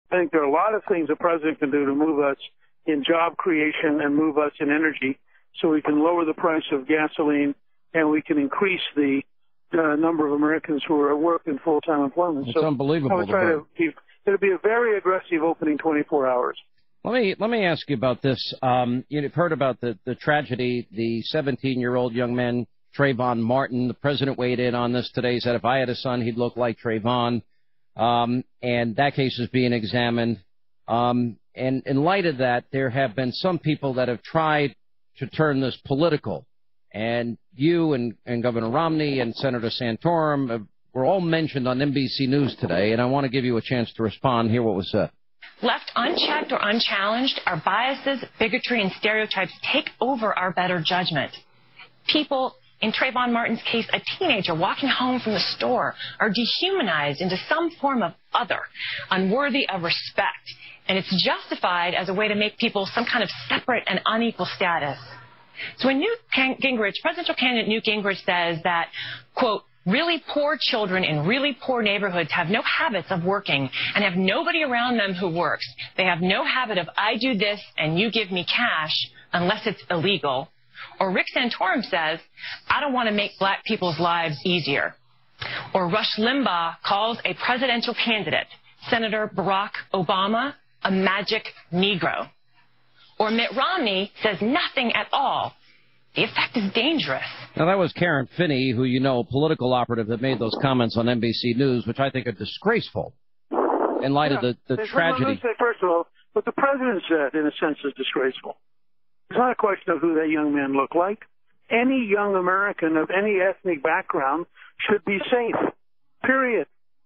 I think there are a lot of things the president can do to move us in job creation and move us in energy so we can lower the price of gasoline and we can increase the number of Americans who are at work in full-time employment. It's unbelievable. I would try to keep, it'll be a very aggressive opening 24 hours. Let me ask you about this. You've heard about the tragedy, the 17-year-old young man, Trayvon Martin. The president weighed in on this today. He said if I had a son, he'd look like Trayvon. And that case is being examined. And in light of that, there have been some people that have tried to turn this political. And you and Governor Romney and Senator Santorum were all mentioned on NBC News today. And I want to give you a chance to respond. Hear what was said. Left unchecked or unchallenged, our biases, bigotry, and stereotypes take over our better judgment. People, in Trayvon Martin's case, a teenager walking home from the store, are dehumanized into some form of other, unworthy of respect. And it's justified as a way to make people some kind of separate and unequal status. So when presidential candidate Newt Gingrich says that, quote, really poor children in really poor neighborhoods have no habits of working and have nobody around them who works. They have no habit of I do this and you give me cash unless it's illegal. Or Rick Santorum says, I don't want to make black people's lives easier. Or Rush Limbaugh calls a presidential candidate, Senator Barack Obama, a magic Negro. Or Mitt Romney says nothing at all. The effect is dangerous. Now, that was Karen Finney, who you know, a political operative that made those comments on NBC News, which I think are disgraceful in light of the tragedy. Let me say, first of all, what the president said, in a sense, is disgraceful. It's not a question of who that young man looked like. Any young American of any ethnic background should be safe, period.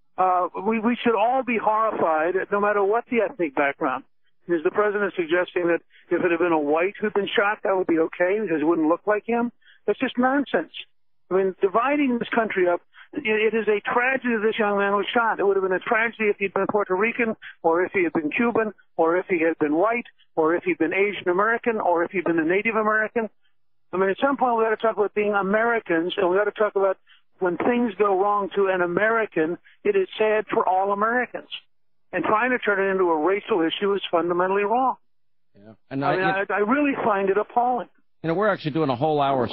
We should all be horrified, no matter what the ethnic background. Is the president suggesting that if it had been a white who'd been shot, that would be okay because it wouldn't look like him? That's just nonsense. I mean, dividing this country up, it is a tragedy that this young man was shot. It would have been a tragedy if he'd been Puerto Rican, or if he had been Cuban, or if he had been white, or if he'd been Asian American, or if he'd been a Native American. I mean, at some point we've got to talk about being Americans, and we've got to talk about when things go wrong to an American, it is sad for all Americans. And trying to turn it into a racial issue is fundamentally wrong. Yeah. And I really find it appalling. You know, we're actually doing a whole hour